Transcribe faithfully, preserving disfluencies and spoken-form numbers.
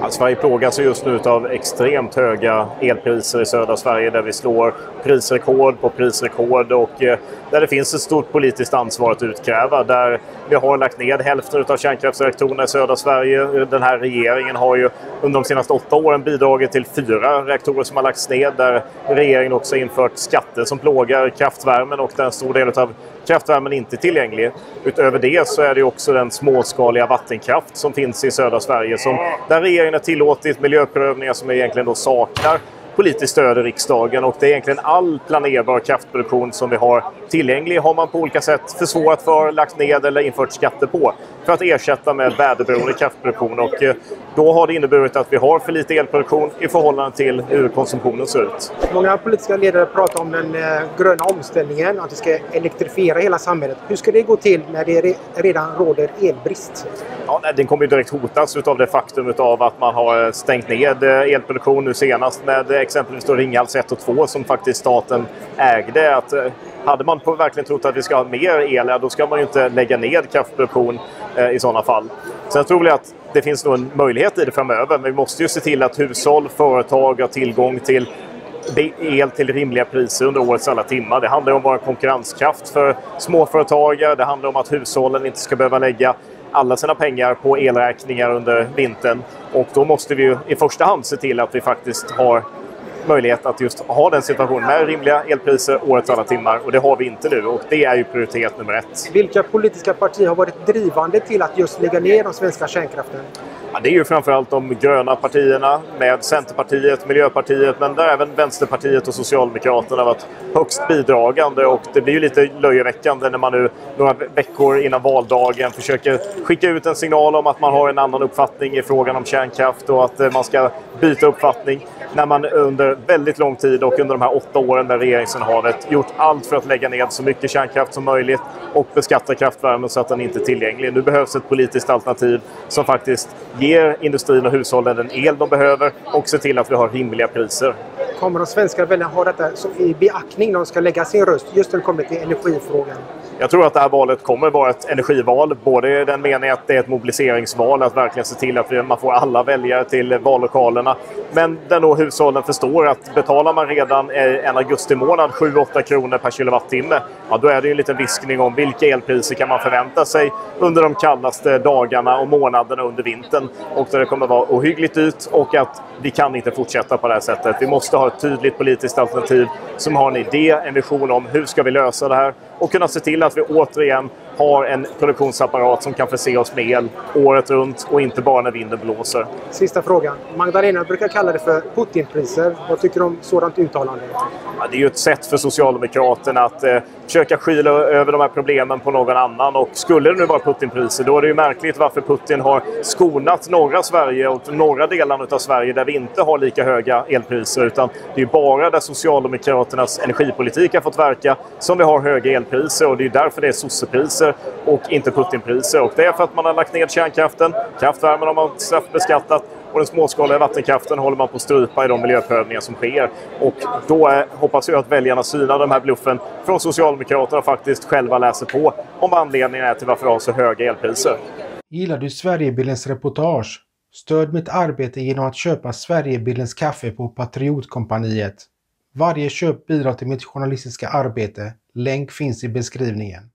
Ja, Sverige plågas just nu av extremt höga elpriser i södra Sverige där vi slår prisrekord på prisrekord och eh, där det finns ett stort politiskt ansvar att utkräva. Där vi har lagt ned hälften av kärnkraftsreaktorerna i södra Sverige. Den här regeringen har ju under de senaste åtta åren bidragit till fyra reaktorer som har lagts ned, där regeringen också infört skatter som plågar kraftvärmen och där en stor del av kraftvärmen inte är tillgänglig. Utöver det så är det också den småskaliga vattenkraft som finns i södra Sverige som där regeringen har tillåtit miljöprövningar som egentligen då saknar politiskt stöd i riksdagen, och det är egentligen all planerbar kraftproduktion som vi har tillgänglig har man på olika sätt försvårat för, lagt ned eller infört skatter på för att ersätta med väderberoende kraftproduktion, och då har det inneburit att vi har för lite elproduktion i förhållande till hur konsumtionen ser ut. Många politiska ledare pratar om den eh, gröna omställningen, att vi ska elektrifiera hela samhället. Hur ska det gå till när det re redan råder elbrist? Ja, den kommer ju direkt hotas av det faktum av att man har stängt ned elproduktion nu senast med exempelvis Ringhals ett och två som faktiskt staten ägde. Att, hade man på verkligen trott att vi ska ha mer el, då ska man ju inte lägga ned kraftproduktion eh, i sådana fall. Sen tror jag att det finns nog en möjlighet i det framöver, men vi måste ju se till att hushåll, företag har tillgång till el till rimliga priser under årets alla timmar. Det handlar om vår konkurrenskraft för småföretagare, det handlar om att hushållen inte ska behöva lägga alla sina pengar på elräkningar under vintern, och då måste vi ju i första hand se till att vi faktiskt har möjlighet att just ha den situationen med rimliga elpriser årets alla timmar, och det har vi inte nu, och det är ju prioritet nummer ett. Vilka politiska partier har varit drivande till att just lägga ner de svenska kärnkraften? Ja, det är ju framförallt de gröna partierna med Centerpartiet, Miljöpartiet, men där även Vänsterpartiet och Socialdemokraterna har varit högst bidragande, och det blir ju lite löjeväckande när man nu några veckor innan valdagen försöker skicka ut en signal om att man har en annan uppfattning i frågan om kärnkraft och att man ska byta uppfattning, när man under väldigt lång tid och under de här åtta åren med regeringsinnehavet gjort allt för att lägga ned så mycket kärnkraft som möjligt och beskatta kraftvärmen så att den inte är tillgänglig. Nu behövs ett politiskt alternativ som faktiskt ger industrin och hushållen den el de behöver och se till att vi har rimliga priser. Kommer de svenska väljarna ha detta i beaktning när de ska lägga sin röst just när det kommer till energifrågan? Jag tror att det här valet kommer vara ett energival, både i den meningen att det är ett mobiliseringsval, att verkligen se till att man får alla väljare till vallokalerna. Men där då hushållen förstår att betalar man redan en augusti månad sju till åtta kronor per kilowattimme, ja, då är det ju en liten viskning om vilka elpriser kan man förvänta sig under de kallaste dagarna och månaderna under vintern. Och där det kommer vara ohyggligt dyrt, och att vi kan inte fortsätta på det här sättet. Vi måste ha ett tydligt politiskt alternativ som har en idé, en vision om hur ska vi lösa det här, och kunna se till att vi återigen har en produktionsapparat som kan förse oss med el året runt och inte bara när vinden blåser. Sista frågan. Magdalena brukar kalla det för Putinpriser. Vad tycker du om sådant uttalande? Ja, det är ju ett sätt för Socialdemokraterna att eh, försöka skyla över de här problemen på någon annan. Och skulle det nu vara Putinpriser, då är det ju märkligt varför Putin har skonat norra Sverige och norra delarna av Sverige där vi inte har lika höga elpriser. Utan det är bara där Socialdemokraternas energipolitik har fått verka som vi har höga elpriser, och det är därför det är sossepriser och inte Putinpriser. Och det är för att man har lagt ned kärnkraften, kraftvärmen har man straffbeskattat, och den småskaliga vattenkraften håller man på att strypa i de miljöprövningar som sker. Och då är, hoppas jag att väljarna synar den här bluffen från Socialdemokraterna och faktiskt själva läser på om anledningen är till varför vi har så höga elpriser. Gillar du Sverigebilens reportage? Stöd mitt arbete genom att köpa Sverigebilens kaffe på Patriotkompaniet. Varje köp bidrar till mitt journalistiska arbete. Länk finns i beskrivningen.